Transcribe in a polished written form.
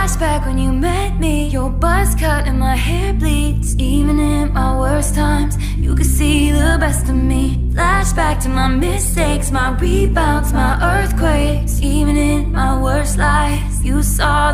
Flashback when you met me, your buzz cut and my hair bleeds. Even in my worst times, you could see the best of me. Flashback to my mistakes, my rebounds, my earthquakes. Even in my worst lies, you saw